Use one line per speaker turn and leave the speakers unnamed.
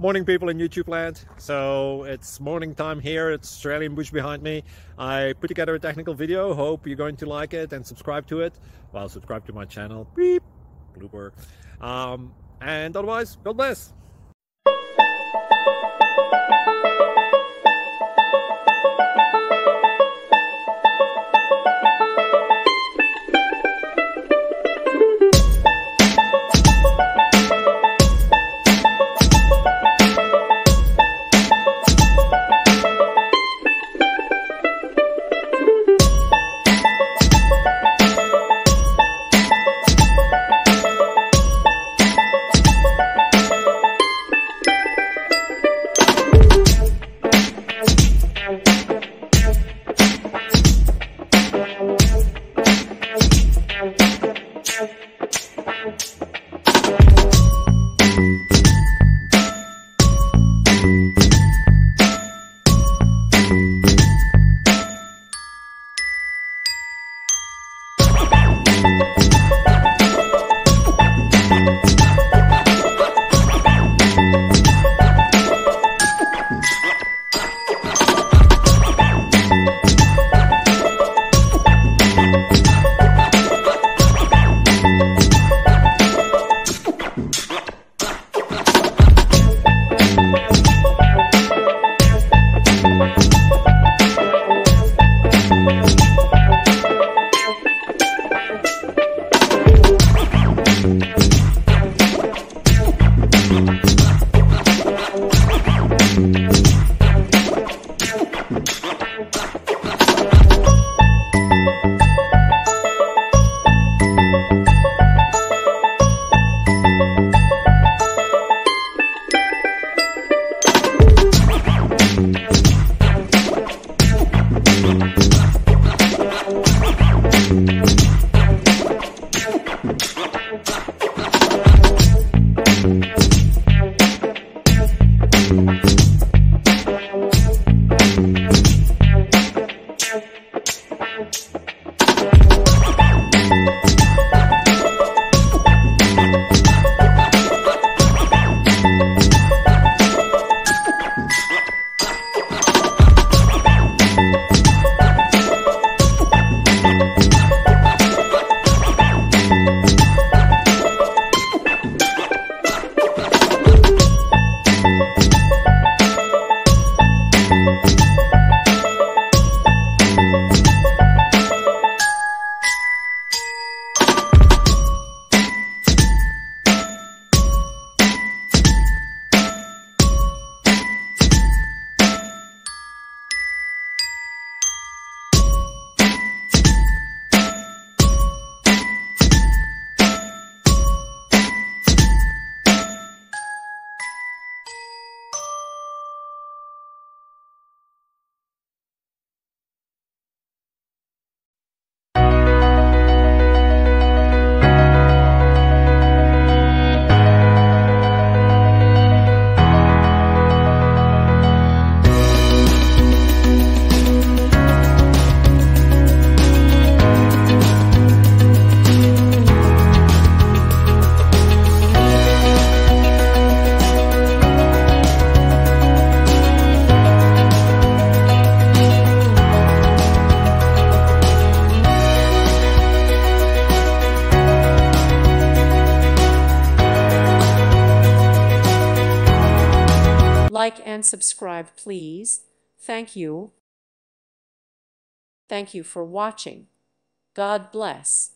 Morning, people in YouTube land. So it's morning time here. It's Australian bush behind me. I put together a technical video. Hope you're going to like it and subscribe to it. Well, subscribe to my channel. Beep. Blooper. And otherwise, God bless.
Like and subscribe, please. Thank you. Thank you for watching. God bless.